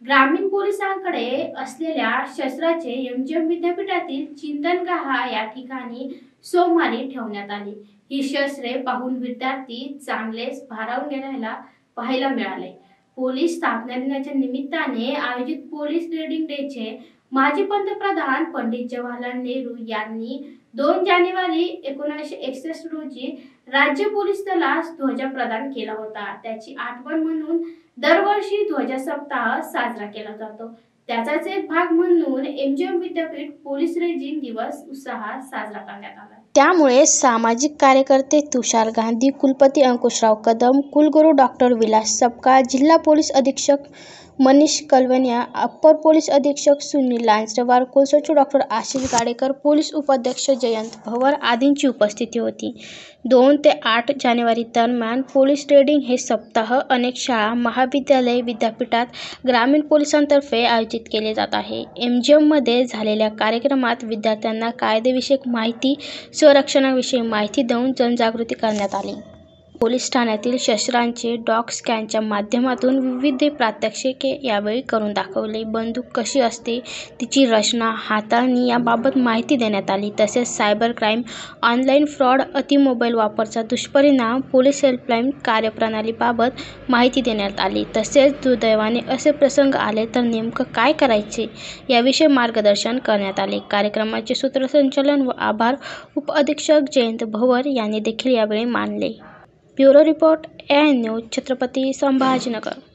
ग्रामीण पोलिसांकडे असलेल्या शस्त्राचे एमजीएम विद्यापीठातील चिंतनगहा या ठिकाणी सोमवारी ठेवण्यात आली। ही शस्त्रे पाहून विद्यार्थी चांगलेच भारावून गेल्याला पाहायला मिळाले। पोलीस स्थापना दिनाच्या निमित्ताने आयोजित पोलीस रीडिंग डेचे माजी पंतप्रधान पंडित जवाहरलाल नेहरू यांनी 2 जानेवारी 1961 रोजी राज्य पोलीस दलास ध्वज प्रदान केला होता। त्याची आठवण म्हणून दरवर्षी ध्वज सप्ताह साजरा केला जातो। त्याचाच एक भाग म्हणून एमजीएम विद्यापीठ पोलीस रीडिंग दिवस उत्साहात साजरा करण्यात आला। त्यामुळे सामाजिक कार्यकर्ते तुषार गांधी, कुलपती अंकुशराव कदम, कुलगुरू डॉक्टर विलास सपकाळ, जिल्हा पोलीस अधीक्षक मनीष कलवनिया, अप्पर पोलीस अधीक्षक सुनील लांजरेवार, कुलसचिव डॉक्टर आशिष गाडेकर, पोलीस उपाध्यक्ष जयंत भवर आदींची उपस्थिती होती। 2 ते 8 जानेवारी दरम्यान पोलीस रीडिंग हे सप्ताह अनेक शाळा, महाविद्यालय, विद्यापीठात ग्रामीण पोलिसांतर्फे आयोजित केले जात आहे। एमजीएममध्ये झालेल्या कार्यक्रमात विद्यार्थ्यांना कायदेविषयक माहिती, संरक्षणाविषयी माहिती देऊन जनजागृती करण्यात आली। पोलीस ठाण्यातील शस्त्रांचे डॉग स्कॅनच्या माध्यमातून विविध प्रात्यक्षिके यावेळी करून दाखवले। बंदूक कशी असते, तिची रचना, हाताळणी याबाबत माहिती देण्यात आली। तसेच सायबर क्राईम, ऑनलाईन फ्रॉड, अतिमोबाईल वापराचा दुष्परिणाम, पोलीस हेल्पलाईन कार्यप्रणालीबाबत माहिती देण्यात आली। तसेच दुर्दैवाने असे प्रसंग आले तर नेमकं काय करायचे याविषयी मार्गदर्शन करण्यात आले। कार्यक्रमाचे सूत्रसंचालन व आभार उपअधीक्षक जयंत भवर यांनी देखील यावेळी मानले। Bureau report, AN news, Chhatrapati Sambhajinagar.